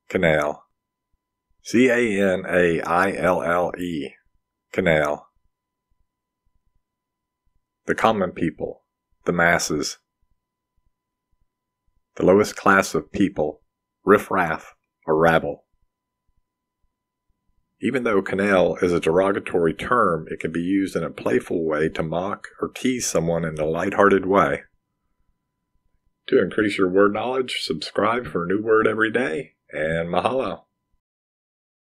Canaille. C-A-N-A-I-L-L-E. Canaille. The common people, the masses. The lowest class of people, riff-raff, or rabble. Even though canaille is a derogatory term, it can be used in a playful way to mock or tease someone in a lighthearted way. To increase your word knowledge, subscribe for a new word every day, and mahalo.